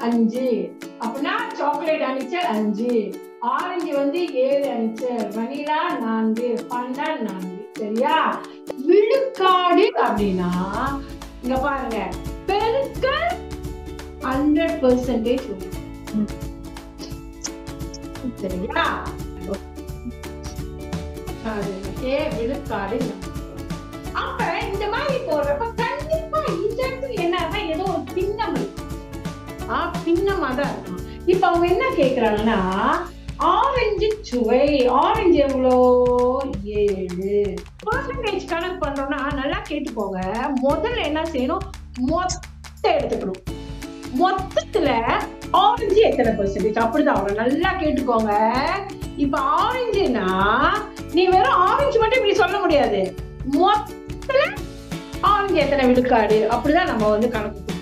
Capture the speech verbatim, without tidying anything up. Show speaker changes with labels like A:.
A: அஞ்சு. அப்படின்னா சாக்லேட் அணிச்சல் அஞ்சு, ஆரஞ்சு வந்து ஏழு அணிச்சல், வனிலா நான்கு, பாண்டான் நான்கு. சரியா? விழுக்காடு அப்படின்னா இங்க பாருங்க, பெருக்கல் ஹண்ட்ரட் பெர்சன்டேஜ். சரியா? விழுக்காடு. அப்ப இந்த மாதிரி போடுறப்ப கண்டிப்பா இந்த இடத்துல என்ன ஏதோ ஒரு பின்னம் பின்னமா தான் இருக்கும். இப்ப அவங்க என்ன கேக்குறாங்கன்னா ஆரஞ்சு சுவை, ஆரஞ்சு எவ்வளோ ஏழு. பர்சன்டேஜ் கணக்கு பண்றோம்னா நல்லா கேட்டுக்கோங்க. முதல்ல என்ன செய்யணும், மொத்த எடுத்துக்கணும். மொத்தத்துல ஆரஞ்சு எத்தனை பெர்சன்டேஜ் அப்படிதான் அவங்க நல்லா கேட்டுக்கோங்க. இப்ப ஆரஞ்சுனா நீ வெறும் ஆரஞ்சு மட்டும் இப்படி சொல்ல முடியாது, மொத்தத்துல ஆரஞ்சு எத்தனை விழுக்காடு அப்படிதான் நம்ம வந்து கணக்கு